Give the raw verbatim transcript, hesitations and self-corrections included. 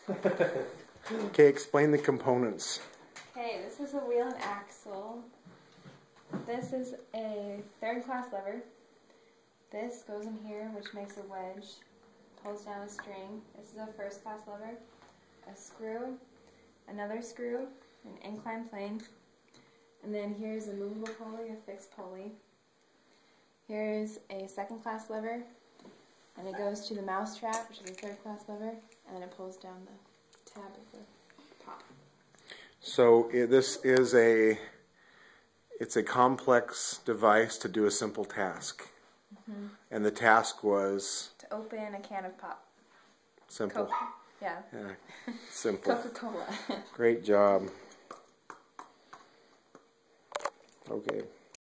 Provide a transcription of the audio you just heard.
Okay, explain the components. Okay, this is a wheel and axle. This is a third class lever. This goes in here, which makes a wedge, pulls down a string. This is a first class lever, a screw, another screw, an inclined plane, and then here's a movable pulley, a fixed pulley. Here's a second class lever, and it goes to the mouse trap, which is a third class lever, and then it pulls down the tab of the top. So it, this is a, it's a complex device to do a simple task. Mm-hmm. And the task was? To open a can of pop. Simple. Coke. Yeah. Yeah. Simple. Coca-Cola. Great job. Okay.